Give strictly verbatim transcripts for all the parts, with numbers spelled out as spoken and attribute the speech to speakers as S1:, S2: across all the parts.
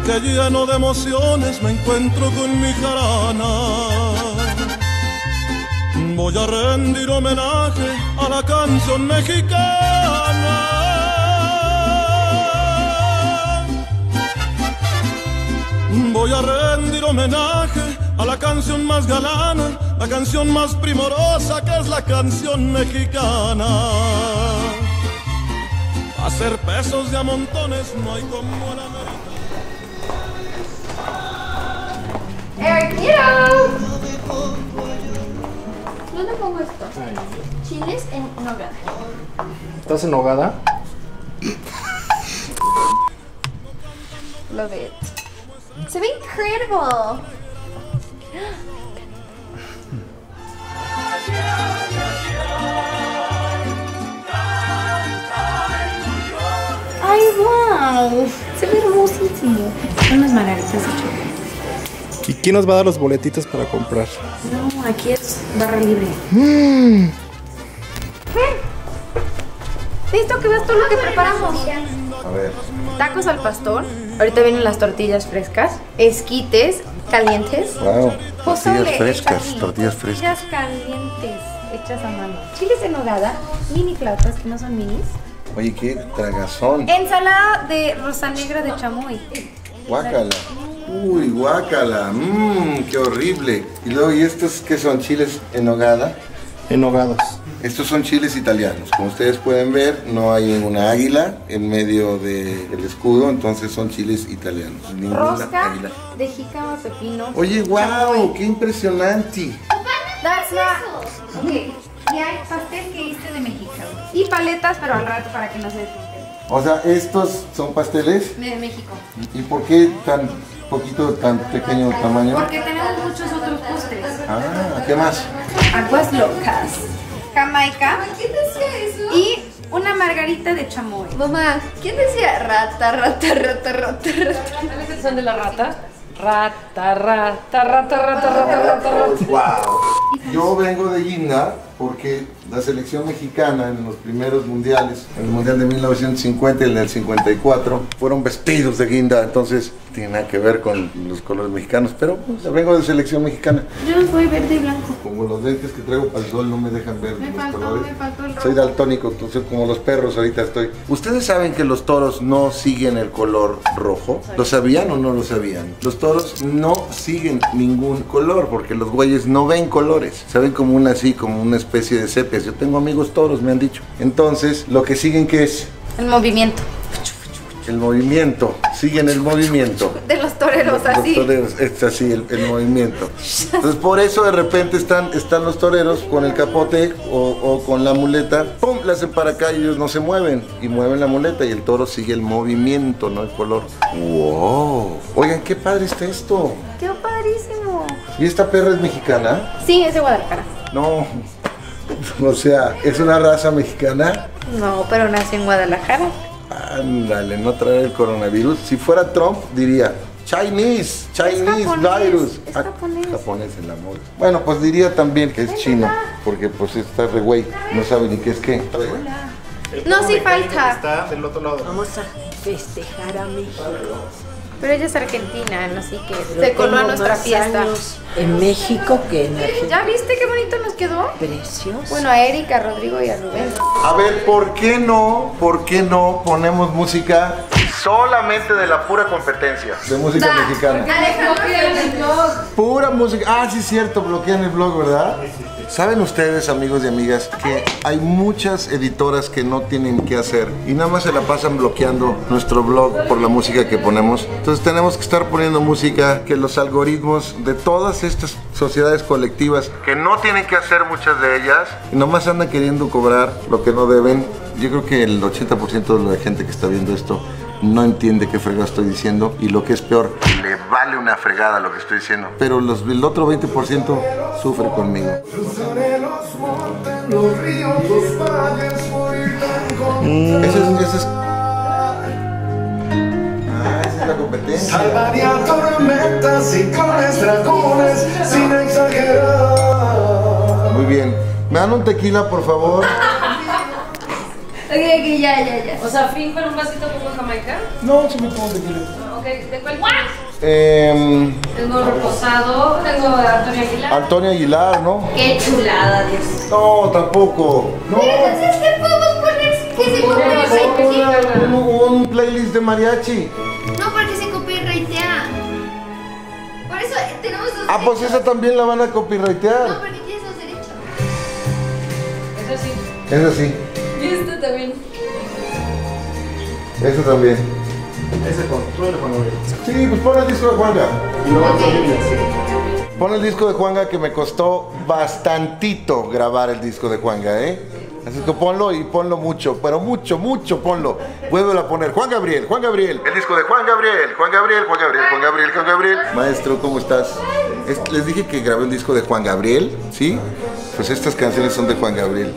S1: que lleno de emociones me encuentro con mi jarana. Voy a rendir homenaje a la canción mexicana. Voy a rendir homenaje a la canción más galana, la canción más primorosa que es la canción mexicana. Hacer pesos de a montones no hay como en América.
S2: ¡Eh, quiero! ¿Dónde pongo esto? Chiles en nogada.
S3: ¿Estás enojada?
S2: Love it. Se ve incredible. ¡Ay, wow! Se ve hermosísimo. Son las margaritas de chocolate.
S3: ¿Y quién nos va a dar los boletitos para comprar?
S2: No, aquí es barra libre.
S3: Mm.
S2: ¿Listo? Que veas todo lo que preparamos.
S3: A ver.
S2: Tacos al pastor. Ahorita vienen las tortillas frescas. Esquites calientes.
S3: Wow.
S2: Pozole
S3: Tortillas frescas,
S2: hecho aquí.
S3: tortillas frescas.
S2: Tortillas calientes hechas a mano. Chiles en nogada. Mini flautas que no son minis.
S3: Oye, qué tragazón.
S2: Ensalada de rosa negra de chamoy.
S3: Guácala. Uy, guácala. Mmm, qué horrible. Y luego, ¿y estos qué son? ¿Chiles en nogada? En nogados. Estos son chiles italianos. Como ustedes pueden ver, no hay ninguna águila en medio del escudo, entonces son chiles italianos. Ninguna
S2: Rosca
S3: águila.
S2: de jícama, pepino.
S3: Oye, wow, qué impresionante.
S2: That's not... Ok. Y hay pastel que hice de México. Y paletas, pero al rato para que no se despunten.
S3: O sea, estos son pasteles.
S2: De México.
S3: ¿Y por qué tan poquito, tan pequeño tamaño?
S2: Porque tenemos muchos otros postres.
S3: Ah, ¿qué más?
S2: Aguas locas. Jamaica. ¿Quién decía eso? Y una margarita de chamoy. Mamá, ¿quién decía rata, rata, rata, rata, rata?
S4: ¿Son de la rata? Rata, rata, rata, rata, rata, rata, rata.
S3: Wow. Yo vengo de guinda porque la selección mexicana en los primeros mundiales, en el mundial de mil novecientos cincuenta y en el cincuenta y cuatro, fueron vestidos de guinda, entonces tiene nada que ver con los colores mexicanos, pero pues, vengo de selección mexicana.
S2: Yo los voy verde y blanco.
S3: Como los lentes que traigo para el sol no me dejan ver
S2: Me
S3: los
S2: faltó,
S3: colores.
S2: me faltó el rojo.
S3: Soy daltónico, entonces como los perros ahorita estoy. ¿Ustedes saben que los toros no siguen el color rojo? ¿Lo sabían o no lo sabían? Los toros no siguen ningún color porque los güeyes no ven colores. Saben como una así, como una especie de sepias. Yo tengo amigos toros, me han dicho. Entonces, lo que siguen, ¿qué es?
S2: El movimiento.
S3: El movimiento. Siguen el movimiento.
S2: De los toreros,
S3: Los
S2: así.
S3: toreros, es así el, el movimiento. Entonces por eso de repente están, están los toreros con el capote o, o con la muleta, pum, le hacen para acá y ellos no se mueven y mueven la muleta y el toro sigue el movimiento, no el color. ¡Wow! Oigan, qué padre está esto.
S2: Qué padrísimo.
S3: ¿Y esta perra es mexicana?
S2: Sí, es de Guadalajara.
S3: No. O sea, ¿es una raza mexicana?
S2: No, pero nació en Guadalajara.
S3: Ándale, no traer el coronavirus. Si fuera Trump, diría Chinese, Chinese
S2: Es japonés,
S3: virus.
S2: es
S3: Ah,
S2: japonés.
S3: japonés el amor. Bueno, pues diría también que es chino, porque pues está re güey, no sabe ni qué es qué.
S2: No, sí falta.
S3: Está del otro lado.
S4: Vamos a festejar a México.
S2: Pero ella es argentina, así que
S4: Pero
S2: se coló a
S4: tengo
S2: nuestra
S4: más
S2: fiesta.
S4: años en México que en Argentina.
S2: ¿Ya viste qué bonito nos quedó?
S4: Precioso.
S2: Bueno, a Erika, a Rodrigo y a Rubén.
S3: A ver, ¿por qué no, por qué no ponemos música solamente de la pura competencia? De música mexicana. Pura música. Ah, sí, es cierto, bloquean el blog, ¿verdad? ¿Saben ustedes, amigos y amigas, que hay muchas editoras que no tienen qué hacer y nada más se la pasan bloqueando nuestro blog por la música que ponemos? Entonces tenemos que estar poniendo música que los algoritmos de todas estas sociedades colectivas que no tienen que hacer, muchas de ellas, y nomás andan queriendo cobrar lo que no deben. Yo creo que el ochenta por ciento de la gente que está viendo esto no entiende qué fregado estoy diciendo y lo que es peor, le vale una fregada lo que estoy diciendo. Pero los, el otro veinte por ciento sufre conmigo. Mm. Ese es, ese es... Ah, esa es la competencia.
S5: Salvaría tormentas, ciclones, dragones, sin exagerar.
S3: Muy bien. ¿Me dan un tequila, por favor?
S2: Ok, ok, ya, ya, ya.
S4: O sea, finjo en un vasito como Jamaica.
S3: No, si me tomo tequila.
S4: Ok, ¿de cuál?
S3: Eh,
S4: Tengo reposado, tengo a Antonio Aguilar.
S3: Antonio Aguilar, ¿no?
S2: Qué chulada, Dios.
S3: No, tampoco. No.
S2: Pero entonces, ¿qué podemos poner? Que se copyrightea.
S3: Un, un playlist de mariachi.
S2: No, porque se copyrightea. Por eso tenemos los
S3: Ah, pues
S2: derechos.
S3: esa también la van a copyrightear.
S2: No, porque tienes los derechos.
S4: Eso sí.
S3: Esa sí.
S4: Y esta también.
S3: Esa también.
S6: Ese con, tú eres Juan Gabriel.
S3: Sí, pues pon el disco de Juanga.
S6: Y luego otro Biblia, sí.
S3: Pon el disco de Juanga, que me costó bastantito grabar el disco de Juanga, ¿eh? Así que ponlo y ponlo mucho, pero mucho, mucho ponlo. Vuélvelo a poner. Juan Gabriel, Juan Gabriel. El disco de Juan Gabriel, Juan Gabriel, Juan Gabriel, Juan Gabriel, Juan Gabriel. Maestro, ¿cómo estás? Es- les dije que grabé el disco de Juan Gabriel, ¿sí? Pues estas canciones son de Juan Gabriel.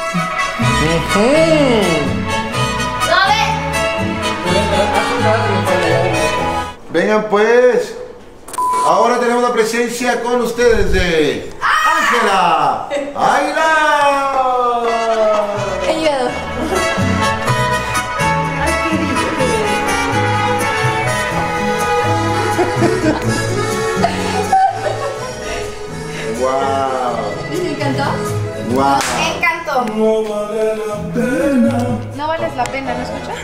S3: Vengan pues. Ahora tenemos la presencia con ustedes de Ángela Aguilar.
S2: He llegado.
S3: Wow.
S2: ¿Me encantó?
S3: Wow.
S2: Me encantó.
S1: No vale la pena.
S2: No vales la pena, ¿no escuchas?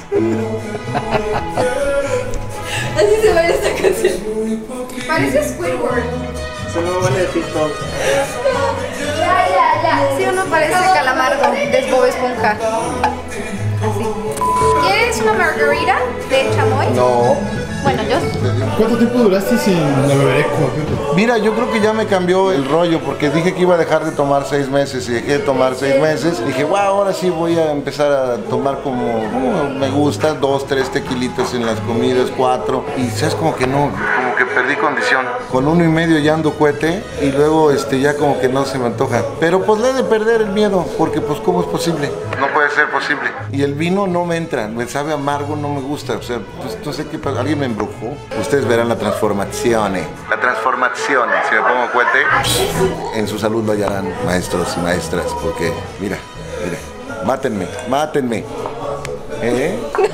S2: Así se va esta canción. Parece Squidward.
S6: Se me vale de TikTok.
S2: Ya, ya, ya. Sí, uno parece Calamardo de Bob Esponja. Así. ¿Quieres una margarita de chamoy?
S3: No.
S2: Bueno, yo.
S6: ¿Cuánto tiempo duraste sin la bebereco?
S3: Mira, yo creo que ya me cambió el rollo porque dije que iba a dejar de tomar seis meses y dejé de tomar seis meses. Dije, wow, ahora sí voy a empezar a tomar como, como me gusta, dos, tres tequilitos en las comidas, cuatro. Y sabes, como que no, como que perdí condición. Con uno y medio ya ando cohete y luego este ya como que no se me antoja. Pero pues le he de perder el miedo porque pues ¿cómo es posible? No puede ser posible. Y el vino no me entra, me sabe amargo, no me gusta. O sea, pues no sé qué pasa, alguien me embrujó. Ustedes verán la transformación. La transformación. Si me pongo cohete, en su salud lo hallarán, maestros y maestras. Porque, mira, mira, mátenme, mátenme. ¿Eh?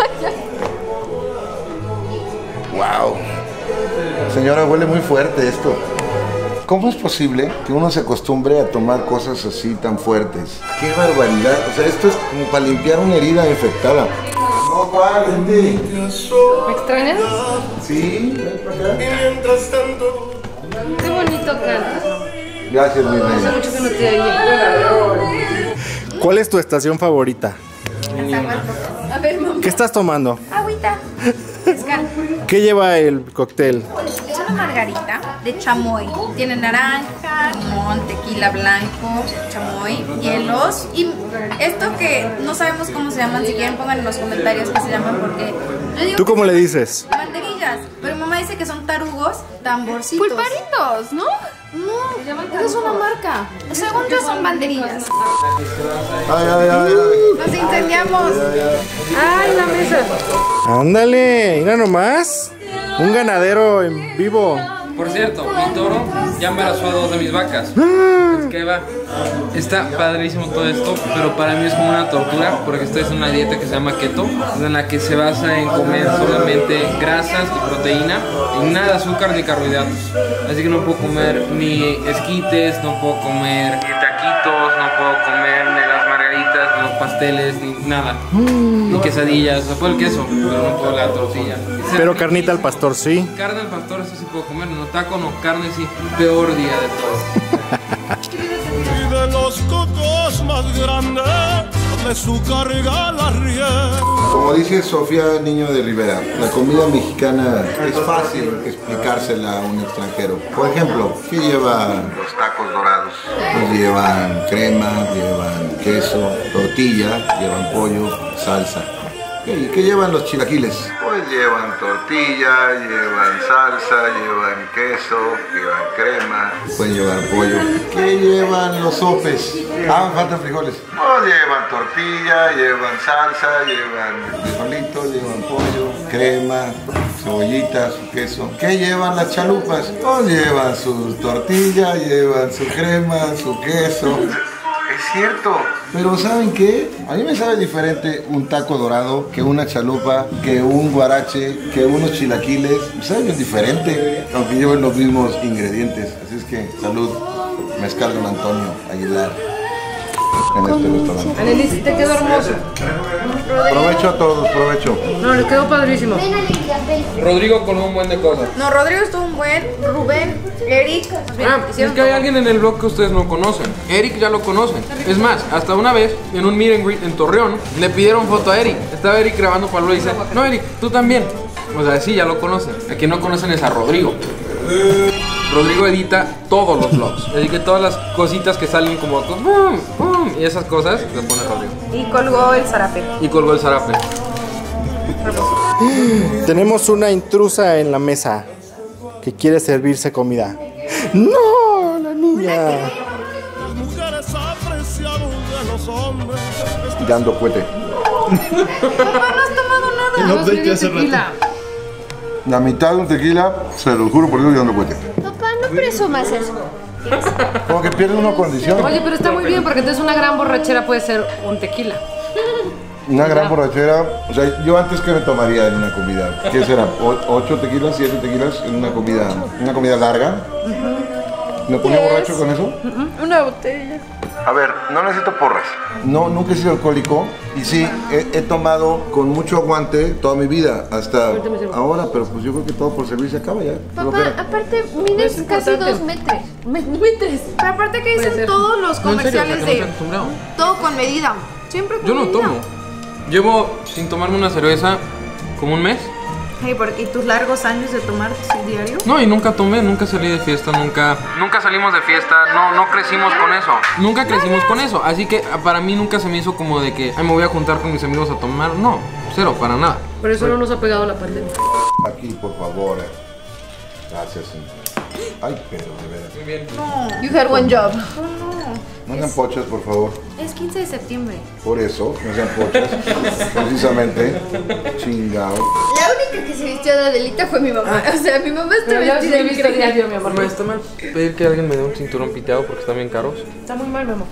S3: Wow. Señora, huele muy fuerte esto. ¿Cómo es posible que uno se acostumbre a tomar cosas así tan fuertes? ¡Qué barbaridad! O sea, esto es como para limpiar una herida infectada. No, ¿cuál? Vente.
S4: ¿Me extrañas?
S3: Sí, ven para acá.
S1: Y mientras tanto,
S4: Qué bonito cantas.
S3: Gracias, mi
S4: Hace
S3: reina.
S4: mucho que no te oía.
S6: ¿Cuál es tu estación favorita?
S2: A ver, mamá.
S6: ¿Qué estás tomando?
S2: Agüita. Mezcal.
S6: ¿Qué lleva el cóctel?
S2: Es una margarita de chamoy. Tiene naranja, limón, tequila blanco, chamoy, hielos. Y esto que no sabemos cómo se llaman, si quieren pongan en los comentarios qué se llaman porque... yo digo
S6: ¿Tú
S2: que
S6: cómo
S2: son
S6: le dices?
S2: banderillas, pero mi mamá dice que son tarugos, tamborcitos.
S4: Pulparitos, ¿no?
S2: No, esa es una marca. Según yo son banderillas.
S3: Ay, ay, ay, ay.
S2: Nos incendiamos.
S4: ¡Ay, la mesa!
S6: Ándale, mira nomás. Un ganadero en vivo.
S7: Por cierto, mi toro ya embarazó a dos de mis vacas. Es que va. Está padrísimo todo esto, pero para mí es como una tortura porque estoy en una dieta que se llama keto, en la que se basa en comer solamente grasas y proteína y nada de azúcar ni carbohidratos. Así que no puedo comer ni esquites, no puedo comer ni taquitos, no puedo comer ni las margaritas, ni los pasteles, ni nada. Ni quesadillas, o sea, puedo el queso, pero no puedo la tortilla.
S6: Pero carnita al pastor, sí.
S7: Carne al pastor, eso sí puedo comer, no taco, no carne, sí. Peor día de todo.
S1: y de los cocos más grandes, de su carga la rienda.
S3: Como dice Sofía Niño de Rivera, la comida mexicana es fácil explicársela a un extranjero. Por ejemplo, ¿qué llevan los tacos dorados? Pues llevan crema, llevan queso, tortilla, llevan pollo, salsa. ¿Y qué llevan los chilaquiles? Pues llevan tortilla, llevan salsa, llevan queso, llevan crema, pueden llevar pollo. ¿Qué llevan los sopes? Ah, me faltan frijoles. Pues llevan tortilla, llevan salsa, llevan frijolitos, llevan pollo, crema, cebollitas, su queso. ¿Qué llevan las chalupas? Pues llevan su tortilla, llevan su crema, su queso. Es cierto. Pero ¿saben qué? A mí me sabe diferente un taco dorado que una chalupa, que un guarache, que unos chilaquiles. Me sabe bien diferente, aunque lleven los mismos ingredientes. Así es que, salud, mezcal Don Antonio Aguilar en este restaurante.
S4: Annelies, te quedó hermoso.
S3: Provecho a todos, provecho.
S4: No, le quedó padrísimo.
S7: Rodrigo con un buen de cosas.
S2: No, Rodrigo estuvo un buen, Rubén, Eric.
S7: Ah, es que hay alguien en el blog que ustedes no conocen. Eric ya lo conocen. Es más, hasta una vez en un meet and greet en Torreón le pidieron foto a Eric. Estaba Eric grabando para lo y dice, no Eric, tú también. O sea, sí, ya lo conocen. A quien no conocen es a Rodrigo. Rodrigo edita todos los vlogs. Así que todas las cositas que salen como boom, boom, y esas cosas las pone Rodrigo.
S2: Y colgó el zarape.
S7: Y colgó el zarape.
S6: Tenemos una intrusa en la mesa que quiere servirse comida. ¡No! ¡La niña!
S1: Las mujeres apreciaron de los hombres.
S3: Dando cohete.
S2: Papá, no has tomado nada.
S4: No, pedí tequila.
S3: La mitad de un tequila, se lo juro por Dios, dando cohete.
S8: Papá, no presumas eso.
S3: Como que pierde una condición.
S4: Oye, pero está muy bien porque entonces una gran borrachera puede ser un tequila.
S3: Una gran borrachera. O sea, yo antes que me tomaría en una comida. ¿Qué será? O- ¿Ocho tequilas, siete tequilas en una comida, una comida larga? ¿Me ponía borracho con eso?
S2: Una botella.
S3: A ver, no necesito porras. No, nunca he sido alcohólico. Y sí, he, he tomado con mucho aguante toda mi vida, hasta ahora, pero pues yo creo que todo por servir se acaba ya.
S8: Papá, aparte, mides
S4: Es
S8: casi
S4: importante.
S8: dos metros. Me- ¿Metres?
S2: Pero aparte que
S4: Puede
S2: dicen
S4: ser.
S2: todos los
S7: No, en serio, o sea,
S2: comerciales
S7: que no se
S2: de
S7: han acostumbrado.
S2: todo con medida. Siempre con
S7: Yo no
S2: medida.
S7: tomo. Llevo sin tomarme una cerveza como un mes.
S2: Ay, porque ¿y tus largos años de tomar sí, diario?
S7: No, y nunca tomé, nunca salí de fiesta, nunca... Nunca salimos de fiesta, no, no crecimos con eso. Nunca crecimos con eso, así que para mí nunca se me hizo como de que, ay, me voy a juntar con mis amigos a tomar. No, cero, para nada.
S4: Por eso no nos ha pegado la pandemia.
S3: Aquí, por favor. Gracias, señor. Ay, pero de veras.
S8: You had one job.
S3: No sean pochas, por favor.
S2: Es quince de septiembre.
S3: Por eso, no sean pochas. Precisamente. Chingao.
S8: La única que se vistió de Adelita fue mi mamá. O sea, mi mamá está
S4: Pero ya
S8: vestida
S4: sí he visto
S8: increíble.
S4: diario, mi amor.
S7: Me está mal pedir que alguien me dé un cinturón piteado porque están bien caros.
S4: Está muy mal, mi amor.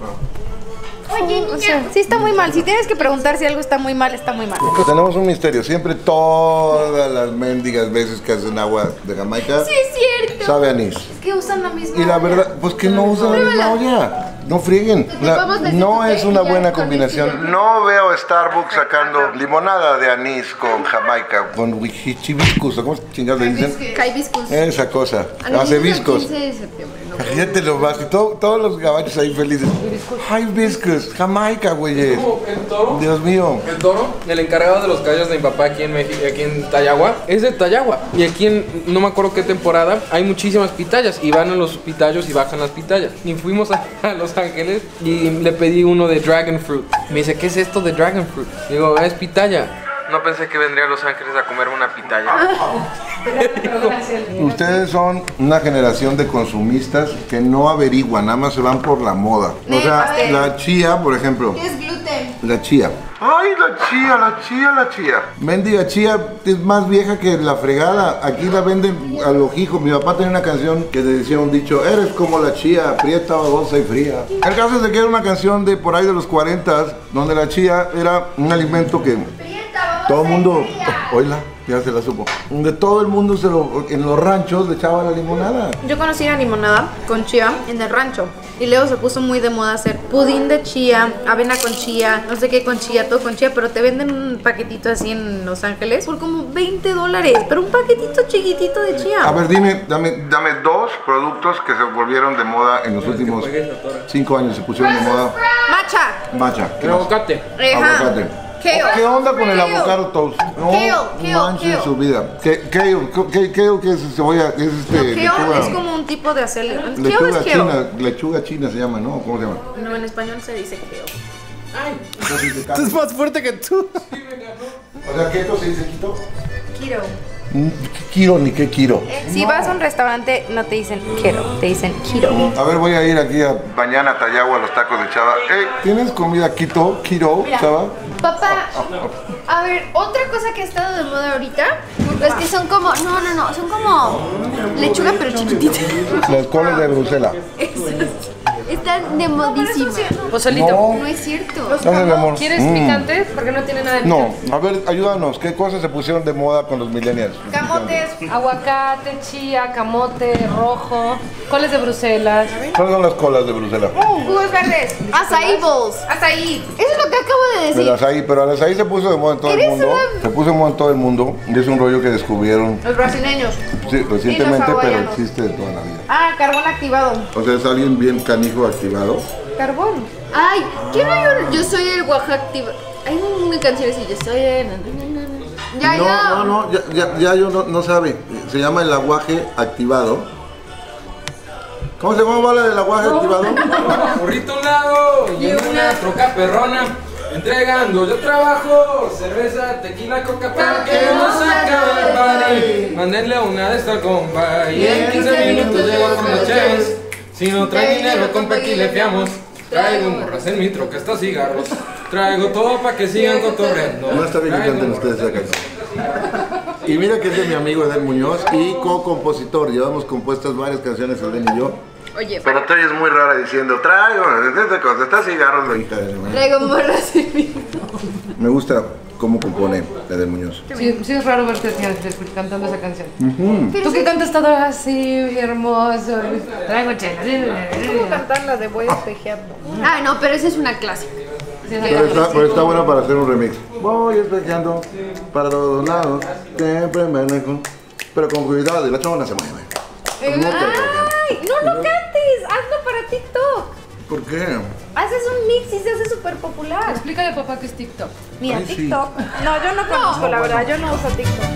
S8: Oye,
S2: O sea, sí está muy mal. Si tienes que preguntar si algo está muy mal, está muy mal.
S3: Tenemos un misterio. Siempre todas las mendigas veces que hacen agua de Jamaica,
S8: sí es cierto.
S3: sabe a anís.
S8: Es que usan la misma.
S3: Y la
S8: olla.
S3: verdad, pues que no usan la misma olla. No frieguen. O sea,
S8: vamos a decir
S3: no
S8: que
S3: es una
S8: ya
S3: buena
S8: con
S3: combinación.
S8: líquido.
S3: No veo Starbucks sacando limonada de anís con Jamaica, con hibiscus, ¿o cómo chingados le dicen?
S8: Caibiscus.
S3: Esa cosa.
S8: Anís
S3: Hace
S8: es el
S3: viscos.
S8: quince de septiembre, ¿no?
S3: Fíjate lo más. Y todo- todos los gabachos ahí felices. Hibiscus, Jamaica, güeyes.
S7: El toro.
S3: Dios mío.
S7: El toro, el encargado de los caballos de mi papá aquí en México, aquí en Tayagua, es de Tayagua. Y aquí en, no me acuerdo qué temporada, hay muchísimas pitayas. Y van a los pitayos y bajan las pitayas. Y fuimos a, a Los Ángeles y le pedí uno de Dragon Fruit. Me dice, ¿qué es esto de Dragon Fruit? Digo, "Ah, es pitaya. No pensé que vendría a Los Ángeles a comerme una pitaya.
S3: Ustedes son una generación de consumistas que no averiguan, nada más se van por la moda. O sea, la chía, por ejemplo.
S8: ¿Qué es gluten?
S3: La chía. Ay, la chía, la chía, la chía. Mendiga chía es más vieja que la fregada. Aquí la venden a los hijos. Mi papá tenía una canción que le decía un dicho, eres como la chía, prieta, babosa y fría. El caso es de que era una canción de por ahí de los cuarenta, donde la chía era un alimento que todo el mundo, oíla, ya se la supo. Donde todo el mundo se lo, en los ranchos le echaba la limonada.
S2: Yo conocí la limonada con chía en el rancho. Y luego se puso muy de moda hacer pudín de chía, avena con chía, no sé qué con chía, todo con chía. Pero te venden un paquetito así en Los Ángeles por como veinte dólares. Pero un paquetito chiquitito de chía.
S3: A ver, dime, dame, dame dos productos que se volvieron de moda en los últimos cinco años. Se pusieron de moda.
S2: Matcha.
S3: Matcha. ¿Qué
S7: El
S3: más?
S7: aguacate.
S2: Ajá.
S3: Aguacate.
S2: Kale.
S3: ¿Qué onda con el
S2: Kale.
S3: avocado toast? No
S2: Kale, kale,
S3: manchen
S2: kale.
S3: su vida. ¿Qué, kale, kale, kale, ¿qué es cebolla? ¿Qué es este?
S2: Kale
S3: lechuga,
S2: es como un tipo de acelga. Kale
S3: lechuga
S2: es kale.
S3: china, lechuga china se llama, ¿no? ¿Cómo se llama?
S2: No, en español se dice kale.
S6: Es más fuerte que tú.
S3: O sea, ¿qué se dice quito?
S2: Kiro.
S3: Mm, ¿Qué quiero ni qué quiero?
S2: Si vas a un restaurante, no te dicen kiro, te dicen kiro.
S3: A ver, voy a ir aquí a mañana a Tayagua a los tacos de Chava. Ey, ¿tienes comida quito, quiro, Chava?
S8: Papá, a ver, otra cosa que ha estado de moda ahorita es que son como, no, no, no, son como lechuga pero chiquitita.
S3: Las coles de Bruselas.
S8: Están de modísimas.
S4: Pozolito.
S3: No.
S8: No es cierto.
S3: Gracias, mi amor.
S4: ¿Quieres
S3: Mm.
S4: picante? Porque no tiene nada de
S3: No,
S4: picante.
S3: a ver, ayúdanos. ¿Qué cosas se pusieron de moda con los millennials?
S4: Camotes, aguacate, chía, camote, rojo, coles de Bruselas.
S3: ¿Cuáles son las colas de Bruselas?
S2: Jugos verdes.
S8: Azaí balls.
S2: Hasta ahí.
S8: Eso es lo que acabo de
S3: El
S8: decir.
S3: azaí, pero el azaí se puso de moda en todo el
S8: Eres
S3: mundo.
S8: una-
S3: Se puso de moda en todo el mundo. Y es un rollo que descubrieron,
S2: Los brasileños.
S3: sí, recientemente, pero
S2: hawaianos.
S3: existe de toda la vida.
S2: Ah, carbón activado.
S3: O sea, es alguien bien canijo activado.
S2: Carbón.
S8: Ay, ¿qué no hay un- Yo soy el Oaxaca activa. Hay una canción así, yo soy el... Ya,
S3: no,
S8: ya.
S3: no, no, ya, ya, ya yo no, no sabe. Se llama el aguaje activado. ¿Cómo se llama la del aguaje activado?
S7: Burrito a un lado y en una troca perrona. Entregando yo trabajo, cerveza, tequila, coca para que no se acabe el party. Mándenle una de esta compa y en quince minutos llego con los cheves. Si no trae dinero, compa, aquí le fiamos. Traigo morras en mi troca, estos cigarros. Traigo todo para que sigan cotorreando.
S3: No está bien que canten ustedes esa canción. Y mira que es de mi amigo Edel Muñoz y co-compositor. Llevamos compuestas varias canciones, Edel y yo.
S8: Oye,
S3: Pero tú es muy rara diciendo, traigo, esta cosa, está cigarros, la hija de mi madre.
S8: traigo morras en mi...
S3: Me gusta cómo compone Edel Muñoz.
S4: Sí, sí es raro verte así, cantando esa canción. Tú que cantas todo así, hermoso. Traigo chela.
S2: ¿Cómo cantar la de voy espejeando?
S8: Ay, no, pero esa es una clásica.
S3: Pero está, pero está buena para hacer un remix. Voy espejeando para todos lados, siempre me alejo, pero con cuidado y la chona se mueve.
S2: Ay, no, no cantes, hazlo para TikTok.
S3: ¿Por qué?
S2: Haces un mix y se hace súper popular.
S4: Explícale a papá que es TikTok.
S2: Mira,
S3: Ay, sí.
S2: TikTok. No, yo no conozco, la verdad, yo no uso TikTok.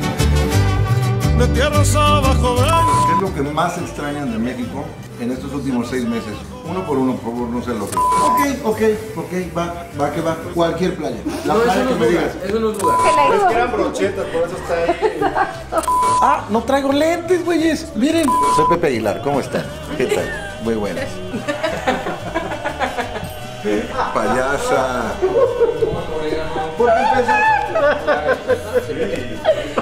S1: De tierras abajo ven.
S3: ¿Qué es lo que más extrañan de México en estos últimos seis meses? Uno por uno, por favor, no se lo que. Ok, ok, ok, va, va que va. Cualquier playa. La
S7: No,
S3: playa
S7: eso
S3: que
S7: no
S3: me
S7: es
S3: digas.
S7: lugar, eso no es lugar.
S3: Es que eran brochetas, por eso está ahí. Ah, no traigo lentes, güeyes. Miren. Soy Pepe Aguilar, ¿cómo están? ¿Qué tal? Muy buenas. Payasa. ¿Por qué empezó?